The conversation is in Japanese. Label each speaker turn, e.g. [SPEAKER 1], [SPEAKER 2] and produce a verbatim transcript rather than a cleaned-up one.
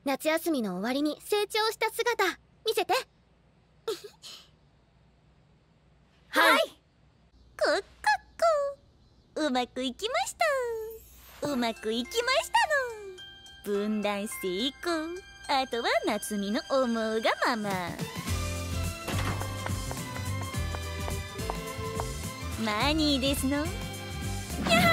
[SPEAKER 1] 夏休みの終わりに成長した姿見せて。
[SPEAKER 2] はい。こっこっこ、うまくいきました。うまくいきましたの。分断成功。あとは夏美の思うがまま。マニーですの。やは